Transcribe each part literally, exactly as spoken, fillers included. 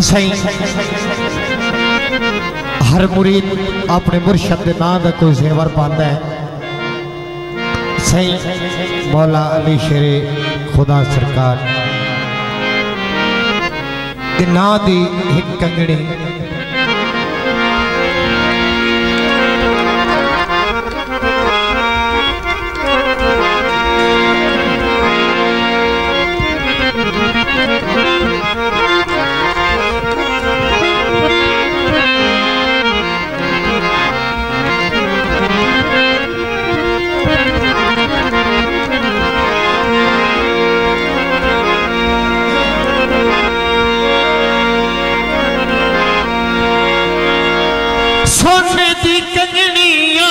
सही हर मुरीद अपने मुर्शद के नाम का कोई जेवर पाता है। सही मौला अली शेरे खुदा सरकार के नाम की एक कंगड़ी सोने दी कंगनिया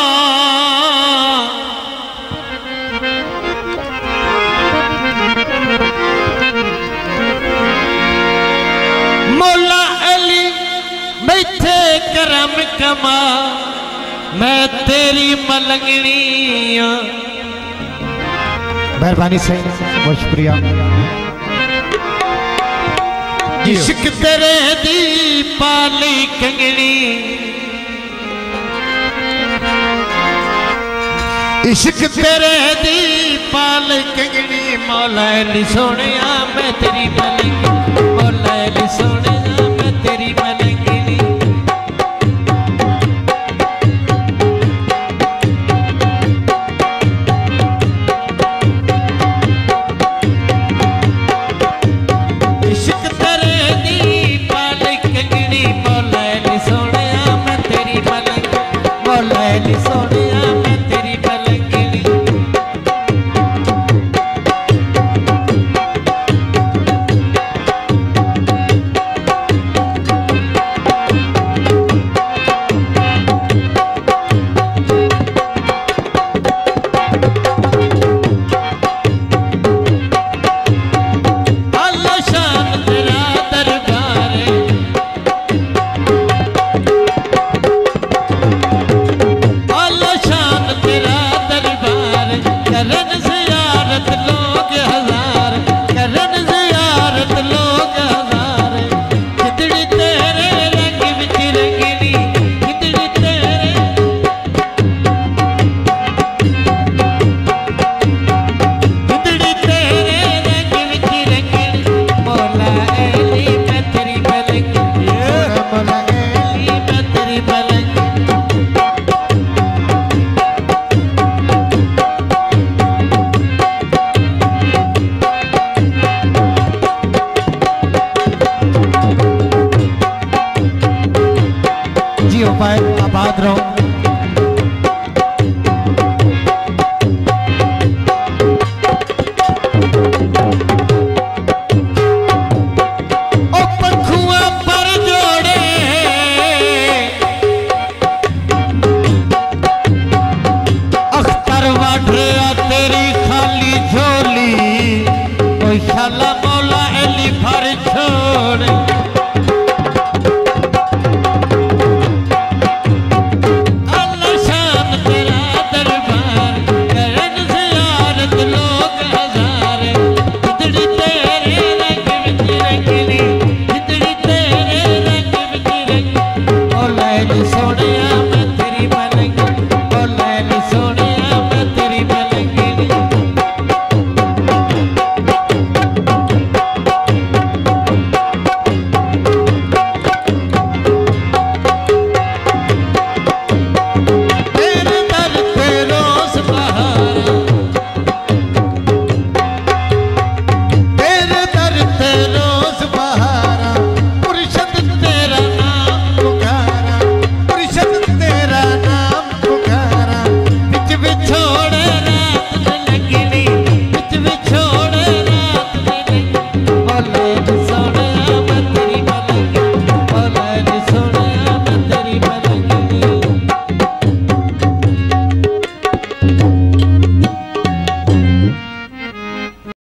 मौला अली बैठे करम कमा मैं तेरी मलंगनिया। मेहरबानी से बहुत शुक्रिया। इश्क तेरे दी पाली कंगनी इश्क तेरे दी पाल कंगनी मौला अली सोनिया मैं तेरी मलंगी मौला अली सोनिया।